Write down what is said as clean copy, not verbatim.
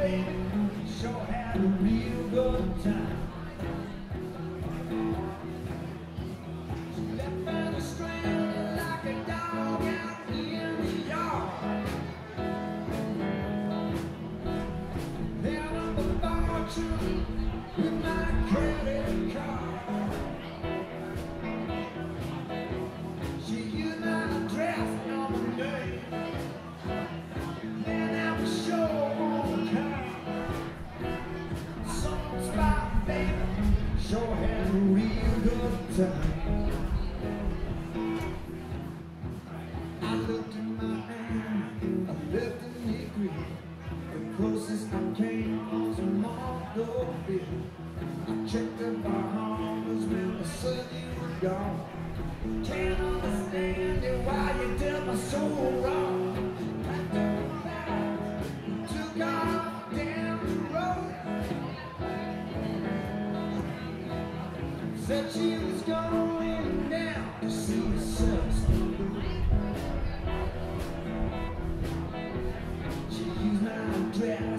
baby, sure had a real good time. She left me stranded like a dog out in the yard. Then I'm a fortune with my credit card. She used my address and all my name. Then I was sure on time. Sunspot, baby, sure had a real good time. I looked in my hand, I left in it green. The closest I came was a Marco bill. I checked up our homes when I said you were gone. Can't understand it, why you did me so wrong. I turned back, took off down the road. Said she was going down to see the Sunspot. She used my address